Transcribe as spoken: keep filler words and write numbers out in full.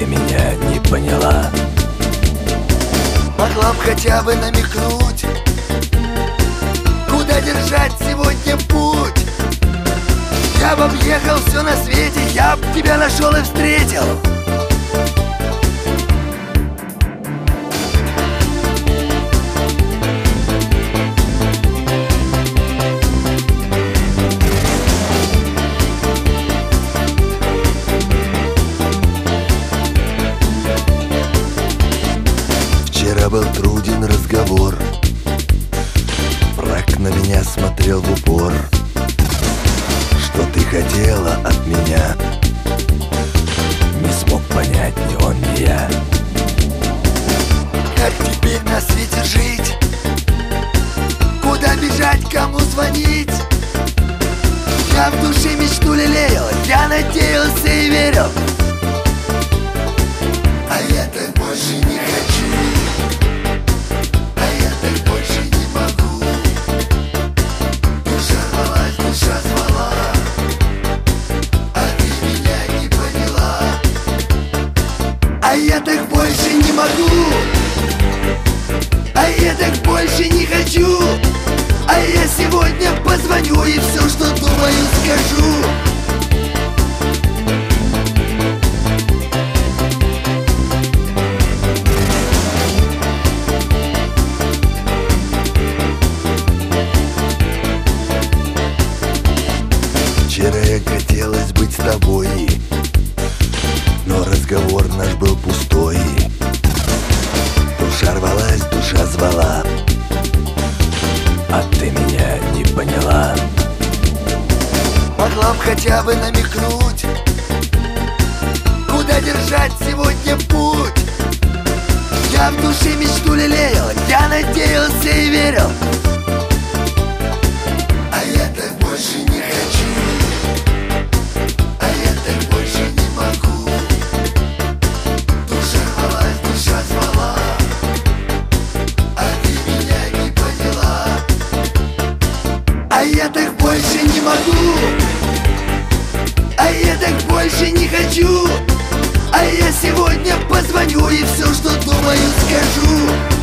меня не поняла. Могла б хотя бы намекнуть, куда держать сегодня путь. Я б объехал все на свете, я б тебя нашел и встретил. Вчера был труден разговор, враг на меня смотрел в упор. Что ты хотела от меня? Не смог понять ни он, ни я. Как теперь на свете жить? Куда бежать, кому звонить? Я в душе мечту лелеял, я надеялся и верил. А я так больше не хочу, а я так больше не могу. Душа рвалась, душа звала, а ты меня не поняла. А я так больше не могу, а я так больше не хочу. А я сегодня позвоню и все, что думаю, скажу. Вчера я хотелось быть с тобой, но разговор наш был пустой. Душа рвалась, душа звала, а ты меня не поняла. Могла б хотя бы намекнуть, куда держать сегодня путь. Я в душе мечту лелеял, я надеялся и верил. А я так больше не хочу, а я так больше не могу. Душа рвалась, душа звала, а ты меня не поняла. А я так больше не могу, а я так больше не хочу. А я сегодня позвоню и все, что думаю, скажу.